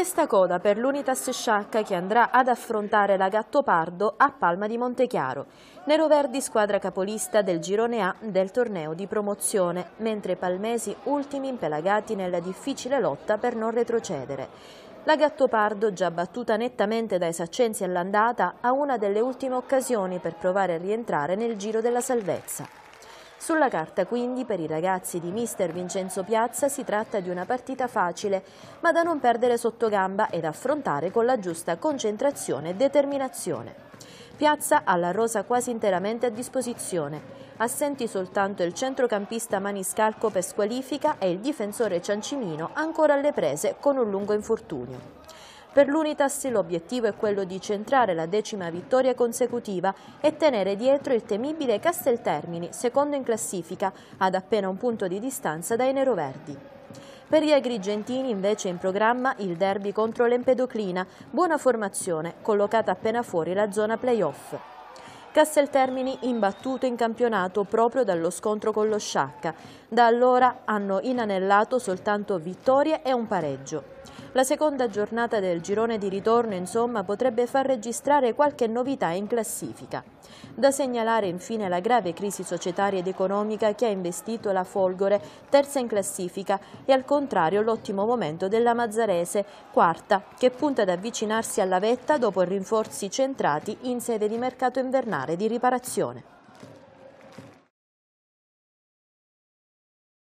Testa coda per l'Unitas Sciacca che andrà ad affrontare la Gattopardo a Palma di Montechiaro. Neroverdi squadra capolista del girone A del torneo di promozione, mentre i palmesi ultimi impelagati nella difficile lotta per non retrocedere. La Gattopardo, già battuta nettamente dai Saccensi all'andata, ha una delle ultime occasioni per provare a rientrare nel giro della salvezza. Sulla carta quindi per i ragazzi di mister Vincenzo Piazza si tratta di una partita facile, ma da non perdere sottogamba ed affrontare con la giusta concentrazione e determinazione. Piazza ha la rosa quasi interamente a disposizione, assenti soltanto il centrocampista maniscalco per squalifica e il difensore Ciancimino ancora alle prese con un lungo infortunio. Per l'Unitas l'obiettivo è quello di centrare la 10ª vittoria consecutiva e tenere dietro il temibile Casteltermini, secondo in classifica, ad appena un punto di distanza dai neroverdi. Per gli agrigentini invece in programma il derby contro l'Empedoclina, buona formazione, collocata appena fuori la zona play-off. Casteltermini imbattuto in campionato proprio dallo scontro con lo Sciacca. Da allora hanno inanellato soltanto vittorie e un pareggio. La seconda giornata del girone di ritorno, insomma, potrebbe far registrare qualche novità in classifica. Da segnalare infine la grave crisi societaria ed economica che ha investito la Folgore, terza in classifica, e al contrario l'ottimo momento della Mazzarese, quarta, che punta ad avvicinarsi alla vetta dopo rinforzi centrati in sede di mercato invernale di riparazione.